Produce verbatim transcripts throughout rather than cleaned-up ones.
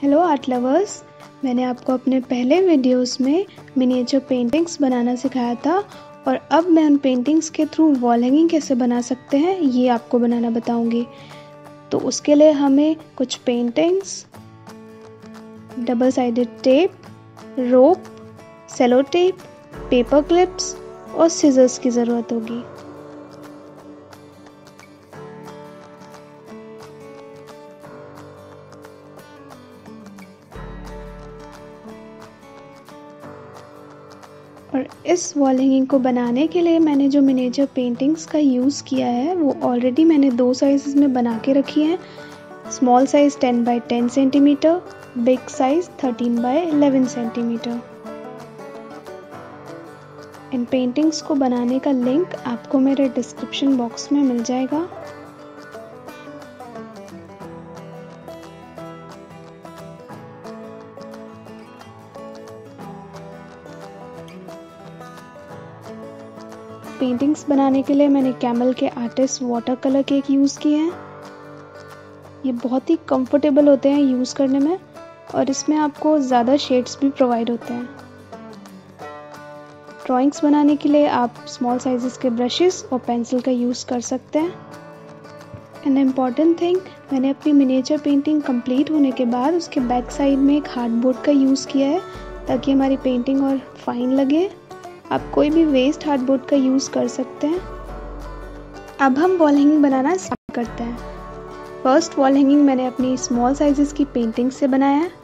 Hello art lovers, मैंने आपको अपने पहले वीडियोस में मिनिएचर पेंटिंग्स बनाना सिखाया था और अब मैं उन पेंटिंग्स के थ्रू वॉल हैंगिंग कैसे बना सकते हैं ये आपको बनाना बताऊंगी। तो उसके लिए हमें कुछ paintings, double sided tape, rope, cello tape, paper clips और सीजर्स की ज़रूरत होगी। और इस वॉल हैंगिंग को बनाने के लिए मैंने जो मिनिएचर पेंटिंग्स का यूज़ किया है वो ऑलरेडी मैंने दो साइज़ में बना के रखी हैं। Small size ten by ten centimetre, big size thirteen by eleven centimetre. इन पेंटिंग्स को बनाने का लिंक आपको मेरे डिस्क्रिप्शन बॉक्स में मिल जाएगा। पेंटिंग्स बनाने के लिए मैंने कैमल के artist water colour cake use किए हैं। ये बहुत ही कंफर्टेबल होते हैं यूज़ करने में और इसमें आपको ज़्यादा शेड्स भी प्रोवाइड होते हैं। ड्राइंग्स बनाने के लिए आप स्मॉल साइजेस के ब्रशेस और पेंसिल का यूज़ कर सकते हैं। एन इम्पॉर्टेंट थिंग, मैंने अपनी मिनिएचर पेंटिंग कंप्लीट होने के बाद उसके बैक साइड में एक हार्डबोर्ड का यूज़ किया है ताकि हमारी पेंटिंग और फाइन लगे। आप कोई भी वेस्ट हार्डबोर्ड का यूज़ कर सकते हैं। अब हम वॉल हैंगिंग बनाना स्टार्ट करते हैं। फर्स्ट वॉल हैंगिंग मैंने अपनी स्मॉल साइजेस की पेंटिंग से बनाया है।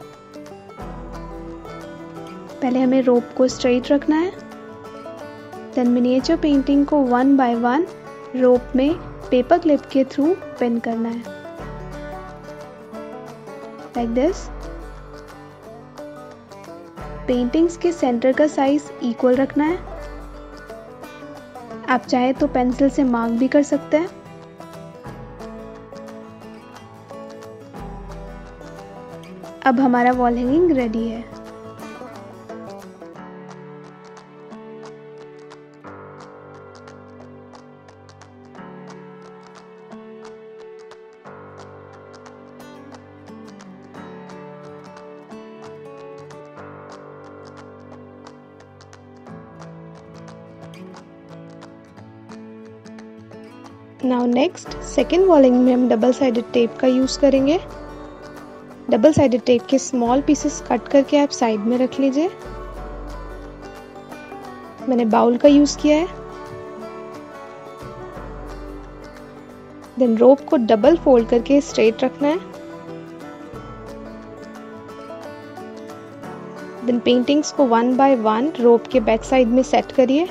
पहले हमें रोप को स्ट्रेट रखना है, देन मिनिएचर पेंटिंग को वन बाय वन रोप में पेपर क्लिप के थ्रू पिन करना है, लाइक दिस। पेंटिंग्स के सेंटर का साइज इक्वल रखना है। आप चाहे तो पेंसिल से मार्क भी कर सकते हैं। अब हमारा वॉल हैंगिंग रेडी है। Now next second wall hanging में हम डबल साइडेड टेप का यूज़ करेंगे। डबल साइडेड टेप के स्मॉल पीसेस कट करके आप साइड में रख लीजिए। मैंने बाउल का यूज़ किया है। देन रोप को डबल फोल्ड करके स्ट्रेट रखना है। देन पेंटिंग्स को वन बाय वन रोप के बैक साइड में सेट करिए।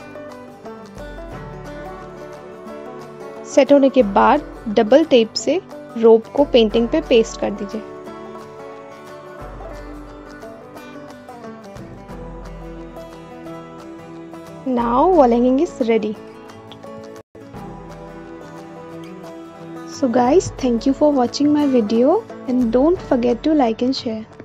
सेट होने के बाद डबल टेप से रोप को पेंटिंग पे पेस्ट कर दीजिए। Now wall hanging is ready. So guys, thank you for watching my video and don't forget to like and share.